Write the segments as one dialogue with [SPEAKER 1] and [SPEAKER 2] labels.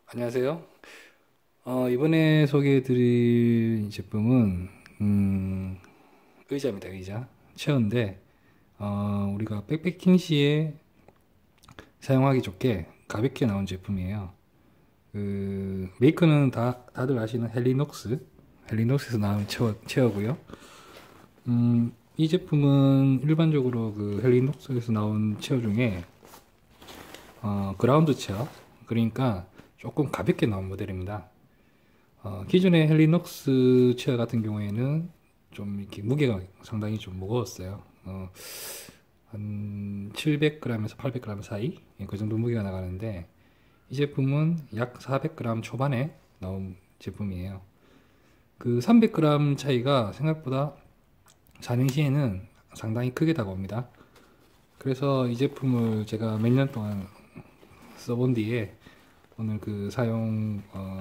[SPEAKER 1] 안녕하세요. 이번에 소개해드릴 제품은 의자입니다. 의자 체어인데 우리가 백패킹 시에 사용하기 좋게 가볍게 나온 제품이에요. 그 메이커는 다들 아시는 헬리녹스에서 나온 체어고요. 이 제품은 일반적으로 그 헬리녹스에서 나온 체어 중에 그라운드 체어, 그러니까 조금 가볍게 나온 모델입니다. 기존의 헬리녹스 체어 같은 경우에는 좀 이렇게 무게가 상당히 좀 무거웠어요. 한 700g에서 800g 사이, 그 정도 무게가 나가는데, 이 제품은 약 400g 초반에 나온 제품이에요. 그 300g 차이가 생각보다 사행시에는 상당히 크게 다가옵니다. 그래서 이 제품을 제가 몇 년 동안 써본 뒤에 오늘 그 사용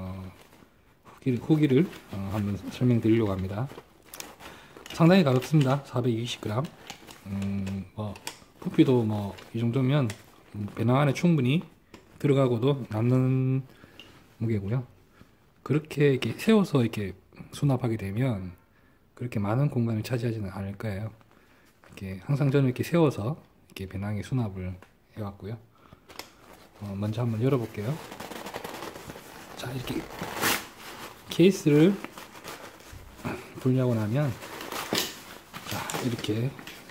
[SPEAKER 1] 후기를 한번 설명드리려고 합니다. 상당히 가볍습니다. 420g. 뭐 부피도 뭐 이 정도면 배낭 안에 충분히 들어가고도 남는 무게고요. 그렇게 이렇게 세워서 이렇게 수납하게 되면 그렇게 많은 공간을 차지하지는 않을 거예요. 이렇게 항상 저는 이렇게 세워서 이렇게 배낭에 수납을 해왔고요. 먼저 한번 열어볼게요. 자, 이렇게 케이스를 분리하고 나면, 자, 이렇게,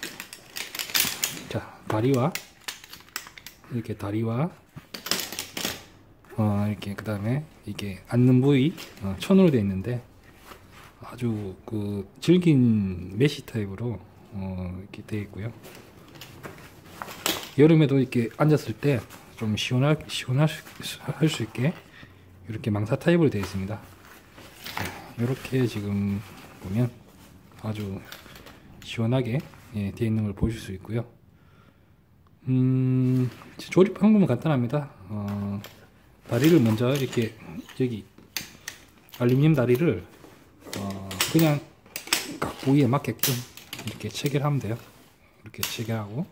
[SPEAKER 1] 자, 다리와, 이렇게, 그 다음에, 이게 앉는 부위, 천으로 되어 있는데, 아주 그, 질긴 메시 타입으로, 이렇게 되어 있고요. 여름에도 이렇게 앉았을 때, 좀 시원할 수 있게, 이렇게 망사 타입으로 되어 있습니다. 이렇게 지금 보면 아주 시원하게 되어 있는 걸 보실 수 있고요. 조립 방법은 간단합니다. 다리를 먼저 이렇게 여기 알루미늄 다리를 그냥 각 부위에 맞게끔 이렇게 체결하면 돼요. 이렇게 체결하고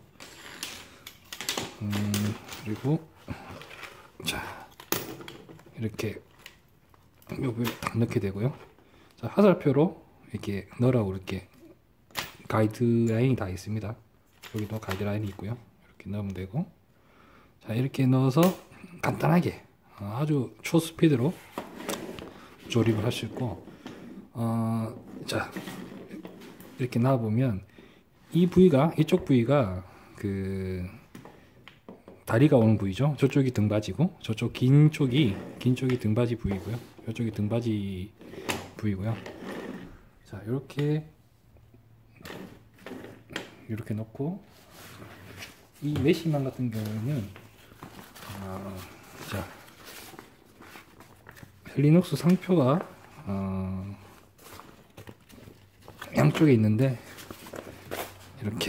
[SPEAKER 1] 그리고 자 이렇게 여기 딱 넣게 되고요. 자, 화살표로 이렇게 넣으라고 이렇게 가이드라인이 다 있습니다. 여기도 가이드라인이 있고요. 이렇게 넣으면 되고, 자, 이렇게 넣어서 간단하게 아주 초스피드로 조립을 할 수 있고, 자, 이렇게 놔보면 이쪽 부위가 그 다리가 오는 부위죠. 저쪽이 등받이고, 저쪽 긴 쪽이 등받이 부위고요. 이쪽이 등받이 부위고요. 자, 이렇게 넣고, 이 메시망 같은 경우는 자, 헬리녹스 상표가 양쪽에 있는데, 이렇게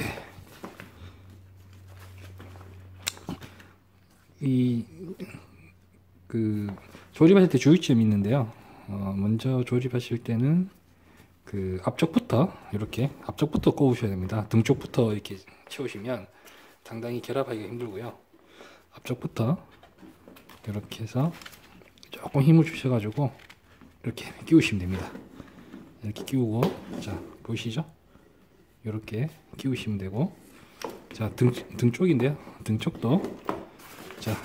[SPEAKER 1] 그 조립하실 때 주의점이 있는데요. 먼저 조립하실 때는 그 앞쪽부터 꼽으셔야 됩니다. 등 쪽부터 이렇게 채우시면 상당히 결합하기가 힘들고요. 앞쪽부터 이렇게 해서 조금 힘을 주셔가지고 이렇게 끼우시면 됩니다. 이렇게 끼우고, 자, 보이시죠? 이렇게 끼우시면 되고, 자, 등 쪽인데요. 등 쪽도, 자,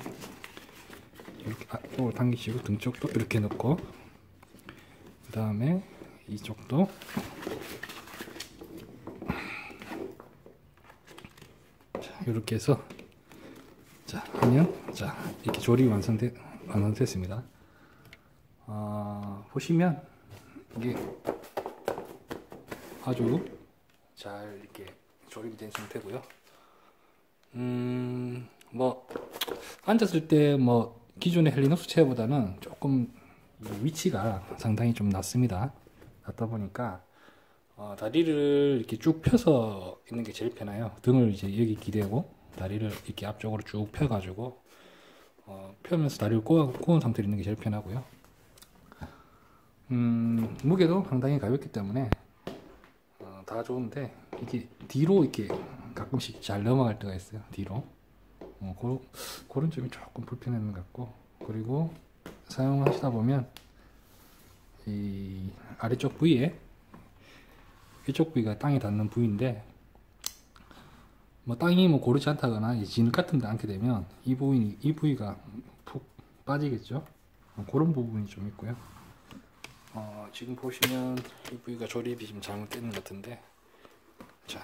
[SPEAKER 1] 이렇게 앞으로 당기시고 등 쪽도 이렇게 넣고, 그 다음에 이쪽도 자, 이렇게 해서 자 하면, 자, 이렇게 조립이 완성됐습니다. 보시면 이게 아주 잘 이렇게 조립이 된 상태고요. 뭐 앉았을 때 뭐 기존의 헬리녹스 체어보다는 조금 위치가 상당히 좀 낮습니다. 낮다 보니까 다리를 이렇게 쭉 펴서 있는 게 제일 편해요. 등을 이제 여기 기대고 다리를 이렇게 앞쪽으로 쭉 펴가지고 펴면서 다리를 꼬은 상태로 있는 게 제일 편하고요. 무게도 상당히 가볍기 때문에 다 좋은데, 이게 뒤로 이렇게 가끔씩 잘 넘어갈 때가 있어요. 뒤로 그런 점이 조금 불편한 것 같고, 그리고 사용하시다 보면 이 아래쪽 부위에 이쪽 부위가 땅에 닿는 부위인데 뭐 땅이 뭐 고르지 않다거나 이 진흙 같은 데 앉게 되면 이 부위가 푹 빠지겠죠. 그런 부분이 좀 있고요. 지금 보시면 이 부위가 조립이 좀 잘못되는 것 같은데, 자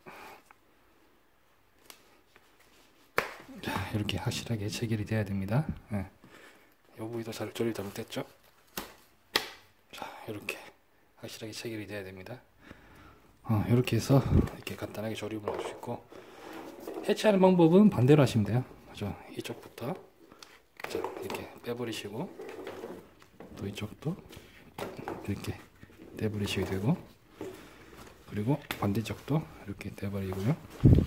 [SPEAKER 1] 이렇게 확실하게 체결이 돼야 됩니다. 네. 이 부위도 조립 잘못됐죠. 자 이렇게 확실하게 체결이 돼야 됩니다. 이렇게 해서 이렇게 간단하게 조립을 할 수 있고, 해체하는 방법은 반대로 하시면 돼요. 그죠? 이쪽부터 자 이렇게 빼버리시고, 또 이쪽도 이렇게 떼버리시게 되고, 그리고 반대쪽도 이렇게 떼버리고요.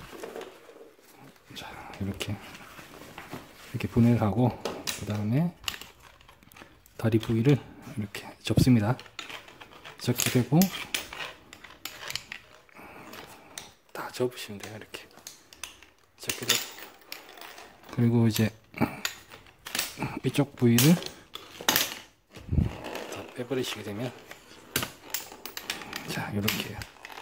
[SPEAKER 1] 자 이렇게 분해를 하고, 그 다음에 다리 부위를 이렇게 접습니다. 접게 되고 다 접으시면 돼요. 이렇게 접게 되고, 그리고 이제 이쪽 부위를 다 빼버리시게 되면, 자 이렇게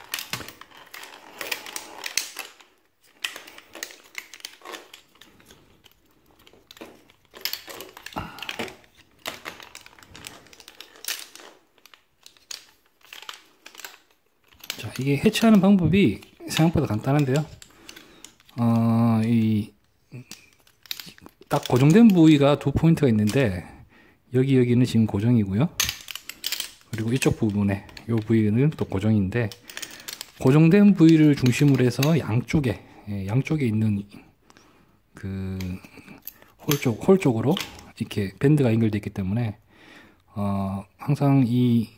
[SPEAKER 1] 자 이게 해체하는 방법이 생각보다 간단한데요. 딱 고정된 부위가 두 포인트가 있는데, 여기는 지금 고정이고요. 그리고 이쪽 부분에 이 부위는 또 고정인데, 고정된 부위를 중심으로 해서 양쪽에 있는 그 홀 쪽으로 이렇게 밴드가 연결되어 있기 때문에 항상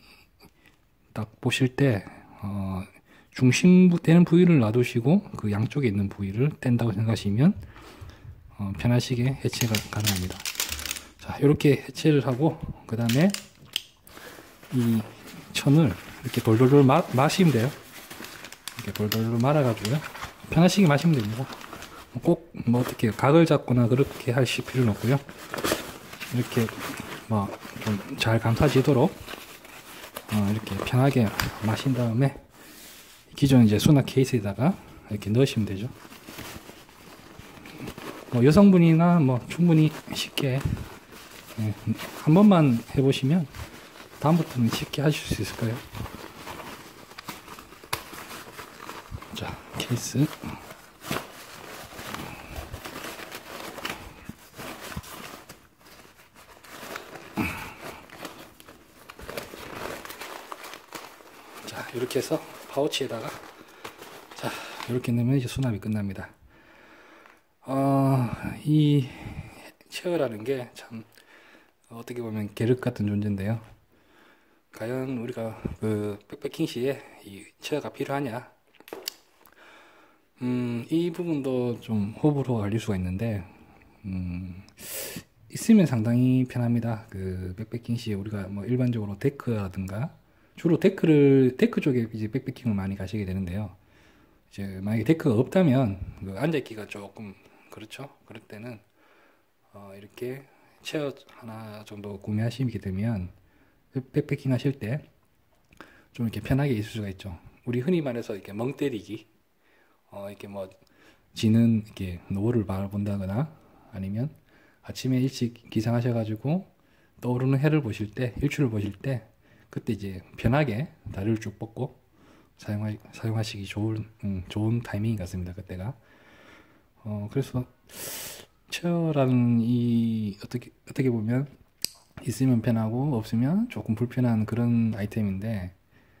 [SPEAKER 1] 딱 보실 때 중심 되는 부위를 놔두시고 그 양쪽에 있는 부위를 뗀다고 생각하시면 편하시게 해체가 가능합니다. 자 이렇게 해체를 하고, 그 다음에 이 천을 이렇게 돌돌돌 마시면 돼요. 이렇게 돌돌돌 말아가지고요, 편하시게 마시면 됩니다. 꼭 뭐 어떻게 각을 잡거나 그렇게 하실 필요는 없고요. 이렇게 뭐 좀 잘 감싸지도록 이렇게 편하게 마신 다음에 기존 이제 수납 케이스에다가 이렇게 넣으시면 되죠. 뭐 여성분이나 뭐 충분히 쉽게 한 번만 해보시면 다음부터는 쉽게 하실 수 있을 거예요. 자 케이스 이렇게 해서 파우치에다가 자 이렇게 넣으면 이제 수납이 끝납니다. 이 체어라는 게 참 어떻게 보면 계륵 같은 존재인데요. 과연 우리가 그 백패킹 시에 이 체어가 필요하냐? 이 부분도 좀 호불호가 갈릴 수가 있는데, 있으면 상당히 편합니다. 그 백패킹 시에 우리가 뭐 일반적으로 데크라든가, 주로 데크 쪽에 이제 백패킹을 많이 가시게 되는데요. 이제 만약에 데크가 없다면 그 앉아있기가 조금 그렇죠. 그럴 때는 이렇게 체어 하나 정도 구매하시게 되면 백패킹 하실 때 좀 이렇게 편하게 있을 수가 있죠. 우리 흔히 말해서 이렇게 멍 때리기, 이렇게 뭐 지는 이렇게 노을을 바라본다거나, 아니면 아침에 일찍 기상하셔가지고 떠오르는 해를 보실 때, 일출을 보실 때, 그때 이제 편하게 다리를 쭉 뻗고 사용하시기 좋은 타이밍인 것 같습니다. 그때가. 그래서 체어라는 어떻게 보면 있으면 편하고 없으면 조금 불편한 그런 아이템인데,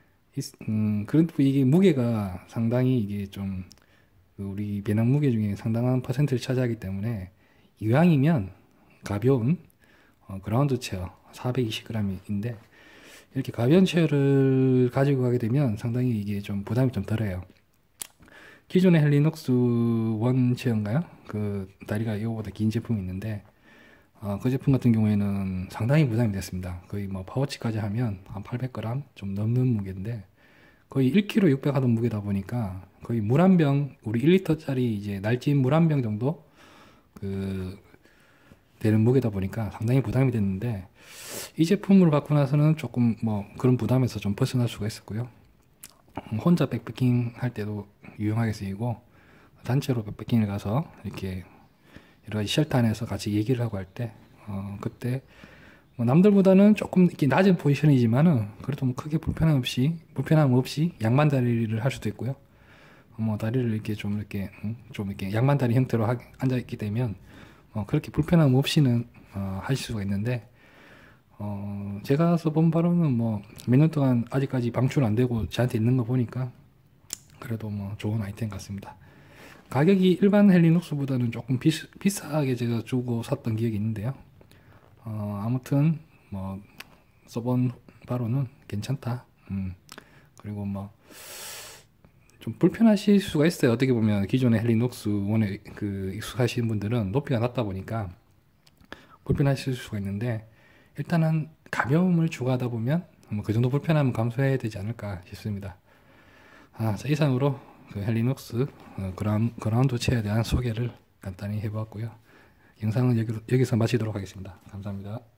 [SPEAKER 1] 이게 무게가 상당히 이게 좀 우리 배낭 무게 중에 상당한 퍼센트를 차지하기 때문에, 이왕이면 가벼운 그라운드 체어 420g인데 이렇게 가벼운 체어를 가지고 가게 되면 상당히 이게 좀 부담이 좀 덜해요. 기존의 헬리녹스 원 체어인가요? 그 다리가 이거보다 긴 제품이 있는데, 그 제품 같은 경우에는 상당히 부담이 됐습니다. 거의 뭐 파워치까지 하면 한 800g 좀 넘는 무게인데, 거의 1kg 600 하던 무게다 보니까 거의 물 한 병, 우리 1리터짜리 이제 날진 물 한 병 정도 그 되는 무게다 보니까 상당히 부담이 됐는데 이 제품을 받고 나서는 조금 뭐 그런 부담에서 좀 벗어날 수가 있었고요. 혼자 백패킹 할 때도 유용하게 쓰이고 단체로 백패킹을 가서 이렇게 여러 가지 쉘터 안에서 같이 얘기를 하고 할 때 그때 뭐 남들보다는 조금 이렇게 낮은 포지션이지만은 그래도 뭐 크게 불편함 없이 양만 다리를 할 수도 있고요. 뭐 다리를 이렇게 좀 이렇게 양만 다리 형태로 앉아 있게 되면 그렇게 불편함 없이는 하실 수가 있는데 제가 써본 바로는 뭐 몇 년 동안 아직까지 방출 안 되고 저한테 있는 거 보니까 그래도 뭐 좋은 아이템 같습니다. 가격이 일반 헬리눅스보다는 조금 비싸게 제가 주고 샀던 기억이 있는데요. 아무튼 뭐 써본 바로는 괜찮다. 그리고 뭐 좀 불편하실 수가 있어요. 어떻게 보면 기존의 헬리눅스 원에 그 익숙하신 분들은 높이가 낮다 보니까 불편하실 수가 있는데 일단은 가벼움을 추구하다 보면 뭐 그 정도 불편함은 감수해야 되지 않을까 싶습니다. 자, 이상으로 그 헬리눅스 그라운드 체어에 대한 소개를 간단히 해보았고요. 영상은 여기서 마치도록 하겠습니다. 감사합니다.